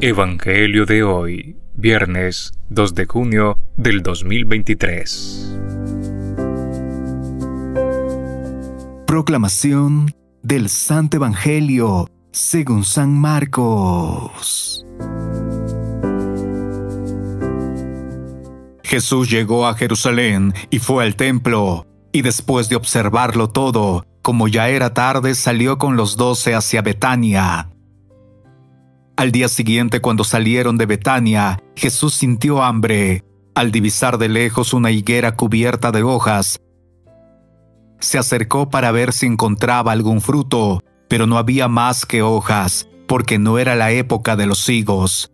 Evangelio de hoy, viernes 2 de junio del 2023. Proclamación del Santo Evangelio según San Marcos. Jesús llegó a Jerusalén y fue al templo, y después de observarlo todo, como ya era tarde, salió con los 12 hacia Betania. Al día siguiente, cuando salieron de Betania, Jesús sintió hambre. Al divisar de lejos una higuera cubierta de hojas, se acercó para ver si encontraba algún fruto, pero no había más que hojas, porque no era la época de los higos.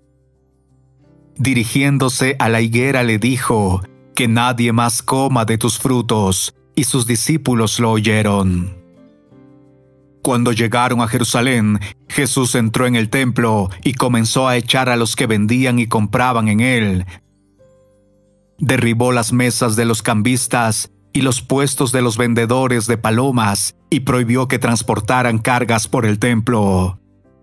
Dirigiéndose a la higuera le dijo: «Que nadie más coma de tus frutos», y sus discípulos lo oyeron. Cuando llegaron a Jerusalén, Jesús entró en el templo y comenzó a echar a los que vendían y compraban en él. Derribó las mesas de los cambistas y los puestos de los vendedores de palomas y prohibió que transportaran cargas por el templo.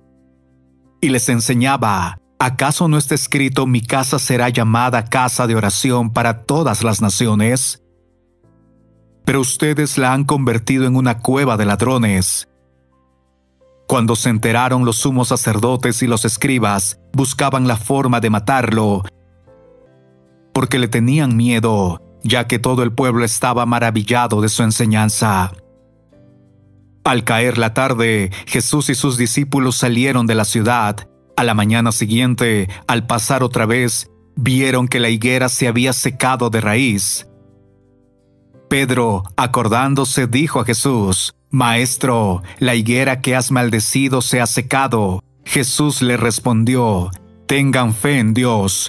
Y les enseñaba: «¿Acaso no está escrito: mi casa será llamada casa de oración para todas las naciones? Pero ustedes la han convertido en una cueva de ladrones». Cuando se enteraron, los sumos sacerdotes y los escribas buscaban la forma de matarlo, porque le tenían miedo, ya que todo el pueblo estaba maravillado de su enseñanza. Al caer la tarde, Jesús y sus discípulos salieron de la ciudad. A la mañana siguiente, al pasar otra vez, vieron que la higuera se había secado de raíz. Pedro, acordándose, dijo a Jesús: «Maestro, la higuera que has maldecido se ha secado». Jesús le respondió: «Tengan fe en Dios.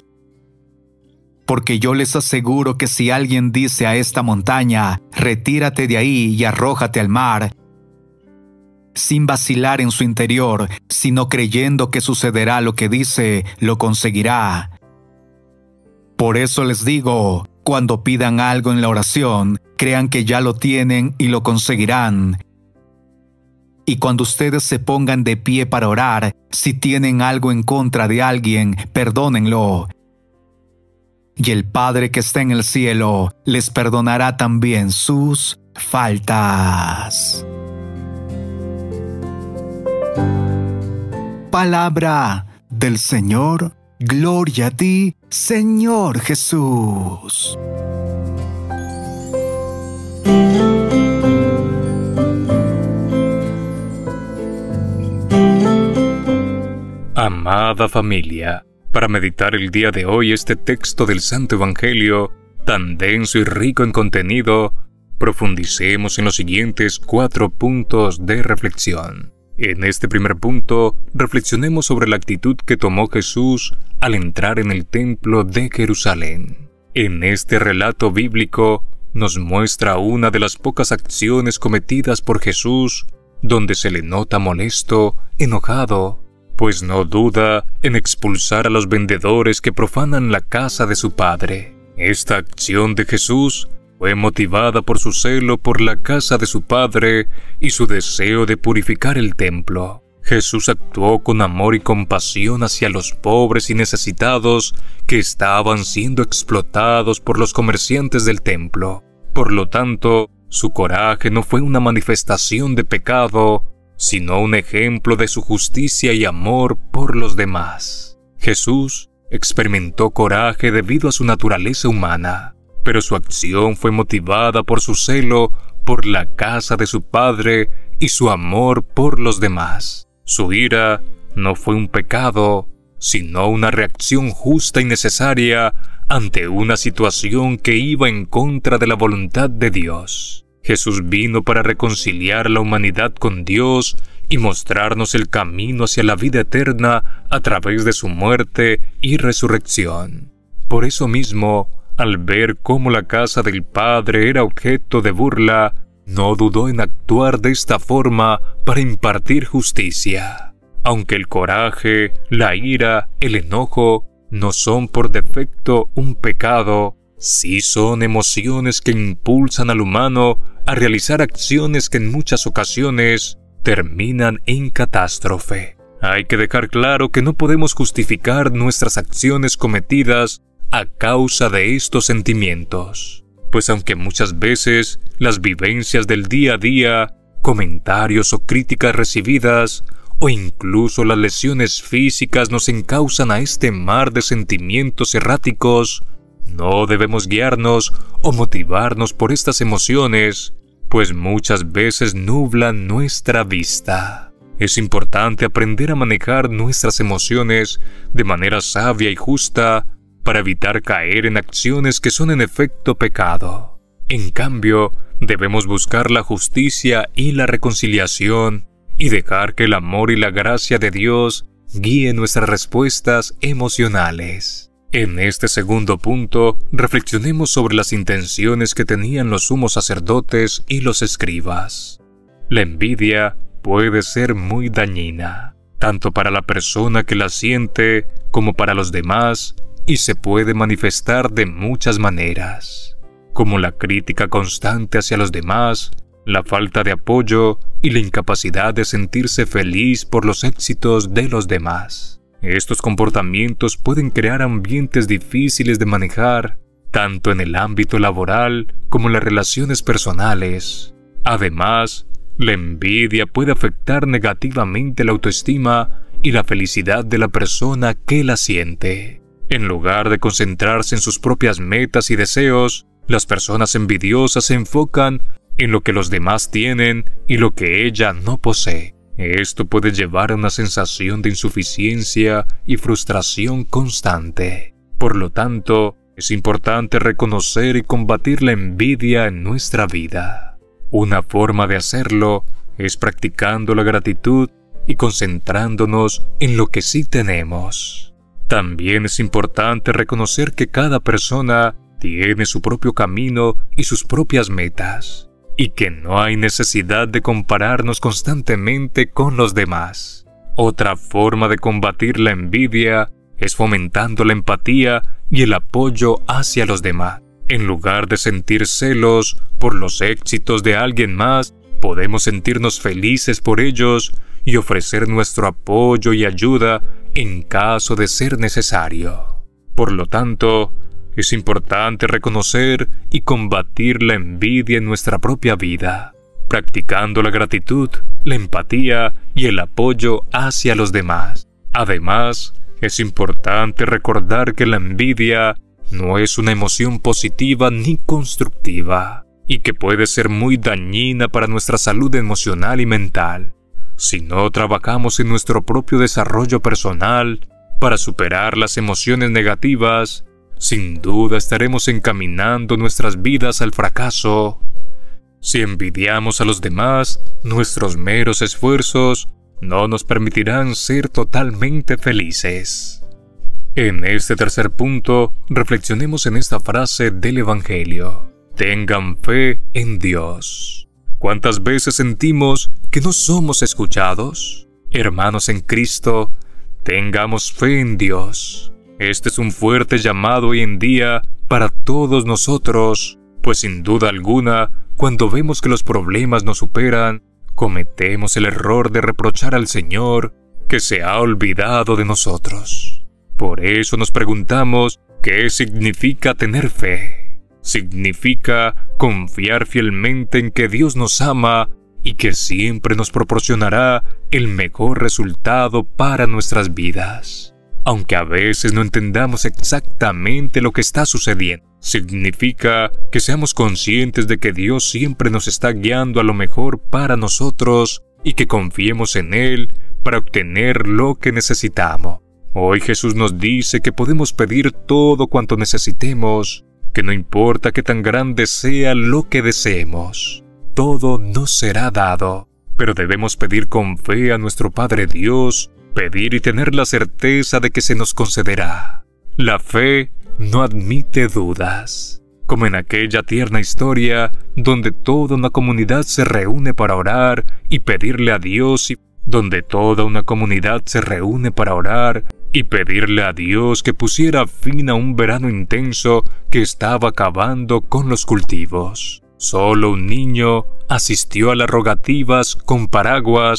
Porque yo les aseguro que si alguien dice a esta montaña: retírate de ahí y arrójate al mar, sin vacilar en su interior, sino creyendo que sucederá lo que dice, lo conseguirá. Por eso les digo, cuando pidan algo en la oración, crean que ya lo tienen y lo conseguirán. Y cuando ustedes se pongan de pie para orar, si tienen algo en contra de alguien, perdónenlo. Y el Padre que está en el cielo les perdonará también sus faltas». Palabra del Señor. Gloria a ti, Señor Jesús. Amada familia, para meditar el día de hoy este texto del Santo Evangelio, tan denso y rico en contenido, profundicemos en los siguientes 4 puntos de reflexión. En este primer punto, reflexionemos sobre la actitud que tomó Jesús al entrar en el templo de Jerusalén. En este relato bíblico nos muestra una de las pocas acciones cometidas por Jesús donde se le nota molesto, enojado, pues no duda en expulsar a los vendedores que profanan la casa de su Padre. Esta acción de Jesús fue motivada por su celo por la casa de su Padre y su deseo de purificar el templo. Jesús actuó con amor y compasión hacia los pobres y necesitados que estaban siendo explotados por los comerciantes del templo. Por lo tanto, su coraje no fue una manifestación de pecado, sino un ejemplo de su justicia y amor por los demás. Jesús experimentó coraje debido a su naturaleza humana, pero su acción fue motivada por su celo por la casa de su Padre y su amor por los demás. Su ira no fue un pecado, sino una reacción justa y necesaria ante una situación que iba en contra de la voluntad de Dios. Jesús vino para reconciliar a la humanidad con Dios y mostrarnos el camino hacia la vida eterna a través de su muerte y resurrección. Por eso mismo, al ver cómo la casa del Padre era objeto de burla, no dudó en actuar de esta forma para impartir justicia. Aunque el coraje, la ira, el enojo no son por defecto un pecado, sí son emociones que impulsan al humano a realizar acciones que en muchas ocasiones terminan en catástrofe. Hay que dejar claro que no podemos justificar nuestras acciones cometidas a causa de estos sentimientos, pues aunque muchas veces las vivencias del día a día, comentarios o críticas recibidas, o incluso las lesiones físicas nos encausan a este mar de sentimientos erráticos, no debemos guiarnos o motivarnos por estas emociones, pues muchas veces nublan nuestra vista. Es importante aprender a manejar nuestras emociones de manera sabia y justa para evitar caer en acciones que son en efecto pecado. En cambio, debemos buscar la justicia y la reconciliación y dejar que el amor y la gracia de Dios guíen nuestras respuestas emocionales. En este segundo punto, reflexionemos sobre las intenciones que tenían los sumos sacerdotes y los escribas. La envidia puede ser muy dañina, tanto para la persona que la siente como para los demás, y se puede manifestar de muchas maneras, como la crítica constante hacia los demás, la falta de apoyo y la incapacidad de sentirse feliz por los éxitos de los demás. Estos comportamientos pueden crear ambientes difíciles de manejar, tanto en el ámbito laboral como en las relaciones personales. Además, la envidia puede afectar negativamente la autoestima y la felicidad de la persona que la siente. En lugar de concentrarse en sus propias metas y deseos, las personas envidiosas se enfocan en lo que los demás tienen y lo que ella no posee. Esto puede llevar a una sensación de insuficiencia y frustración constante. Por lo tanto, es importante reconocer y combatir la envidia en nuestra vida. Una forma de hacerlo es practicando la gratitud y concentrándonos en lo que sí tenemos. También es importante reconocer que cada persona tiene su propio camino y sus propias metas, y que no hay necesidad de compararnos constantemente con los demás. Otra forma de combatir la envidia es fomentando la empatía y el apoyo hacia los demás. En lugar de sentir celos por los éxitos de alguien más, podemos sentirnos felices por ellos y ofrecer nuestro apoyo y ayuda en caso de ser necesario. Por lo tanto, es importante reconocer y combatir la envidia en nuestra propia vida, practicando la gratitud, la empatía y el apoyo hacia los demás. Además, es importante recordar que la envidia no es una emoción positiva ni constructiva, y que puede ser muy dañina para nuestra salud emocional y mental. Si no trabajamos en nuestro propio desarrollo personal para superar las emociones negativas, sin duda estaremos encaminando nuestras vidas al fracaso. Si envidiamos a los demás, nuestros meros esfuerzos no nos permitirán ser totalmente felices. En este tercer punto, reflexionemos en esta frase del Evangelio: tengan fe en Dios. ¿Cuántas veces sentimos que no somos escuchados? Hermanos en Cristo, tengamos fe en Dios. Este es un fuerte llamado hoy en día para todos nosotros, pues sin duda alguna, cuando vemos que los problemas nos superan, cometemos el error de reprochar al Señor que se ha olvidado de nosotros. Por eso nos preguntamos, ¿qué significa tener fe? Significa confiar fielmente en que Dios nos ama y que siempre nos proporcionará el mejor resultado para nuestras vidas. Aunque a veces no entendamos exactamente lo que está sucediendo, significa que seamos conscientes de que Dios siempre nos está guiando a lo mejor para nosotros y que confiemos en Él para obtener lo que necesitamos. Hoy Jesús nos dice que podemos pedir todo cuanto necesitemos, que no importa qué tan grande sea lo que deseemos, todo nos será dado, pero debemos pedir con fe a nuestro Padre Dios, pedir y tener la certeza de que se nos concederá. La fe no admite dudas, como en aquella tierna historia donde toda una comunidad se reúne para orar y pedirle a Dios que pusiera fin a un verano intenso que estaba acabando con los cultivos. Solo un niño asistió a las rogativas con paraguas,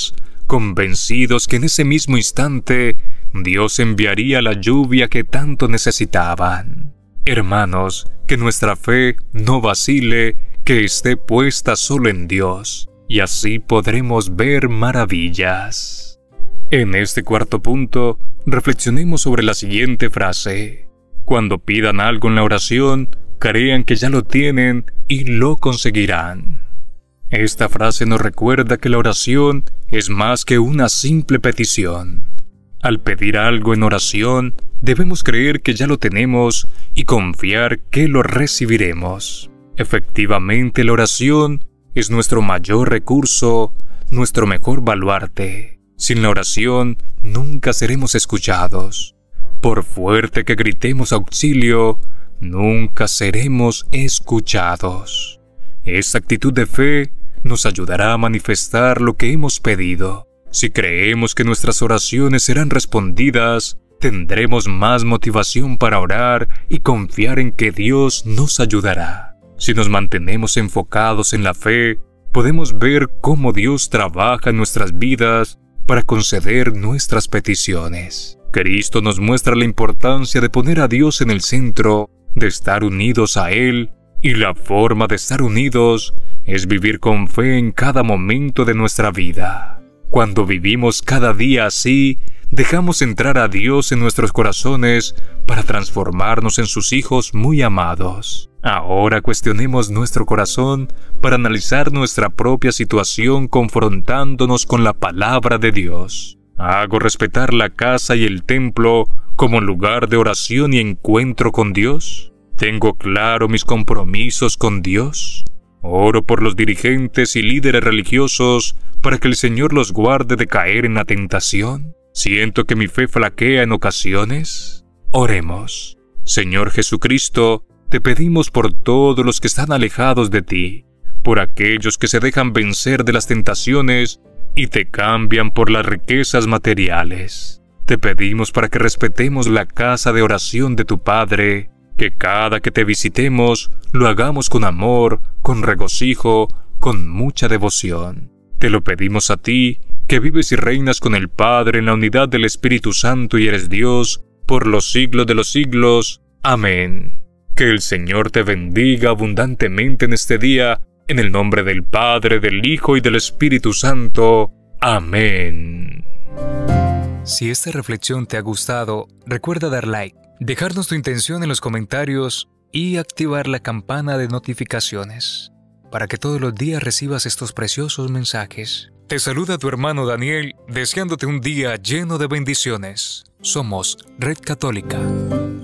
convencidos que en ese mismo instante Dios enviaría la lluvia que tanto necesitaban. Hermanos, que nuestra fe no vacile, que esté puesta solo en Dios, y así podremos ver maravillas. En este cuarto punto, reflexionemos sobre la siguiente frase: cuando pidan algo en la oración, crean que ya lo tienen y lo conseguirán. Esta frase nos recuerda que la oración es más que una simple petición. Al pedir algo en oración, debemos creer que ya lo tenemos y confiar que lo recibiremos. Efectivamente, la oración es nuestro mayor recurso, nuestro mejor baluarte. Sin la oración, nunca seremos escuchados. Por fuerte que gritemos auxilio, nunca seremos escuchados. Esta actitud de fe nos ayudará a manifestar lo que hemos pedido. Si creemos que nuestras oraciones serán respondidas, tendremos más motivación para orar y confiar en que Dios nos ayudará. Si nos mantenemos enfocados en la fe, podemos ver cómo Dios trabaja en nuestras vidas para conceder nuestras peticiones. Cristo nos muestra la importancia de poner a Dios en el centro, de estar unidos a Él, y la forma de estar unidos es vivir con fe en cada momento de nuestra vida. Cuando vivimos cada día así, dejamos entrar a Dios en nuestros corazones para transformarnos en sus hijos muy amados. Ahora cuestionemos nuestro corazón para analizar nuestra propia situación confrontándonos con la palabra de Dios. ¿Hago respetar la casa y el templo como lugar de oración y encuentro con Dios? ¿Tengo claro mis compromisos con Dios? Oro por los dirigentes y líderes religiosos para que el Señor los guarde de caer en la tentación. ¿Siento que mi fe flaquea en ocasiones? Oremos. Señor Jesucristo, te pedimos por todos los que están alejados de ti, por aquellos que se dejan vencer de las tentaciones y te cambian por las riquezas materiales. Te pedimos para que respetemos la casa de oración de tu Padre, que cada que te visitemos lo hagamos con amor, con regocijo, con mucha devoción. Te lo pedimos a ti, que vives y reinas con el Padre en la unidad del Espíritu Santo y eres Dios, por los siglos de los siglos. Amén. Que el Señor te bendiga abundantemente en este día, en el nombre del Padre, del Hijo y del Espíritu Santo. Amén. Si esta reflexión te ha gustado, recuerda dar like, dejarnos tu intención en los comentarios y activar la campana de notificaciones para que todos los días recibas estos preciosos mensajes. Te saluda tu hermano Daniel, deseándote un día lleno de bendiciones. Somos Red Católica.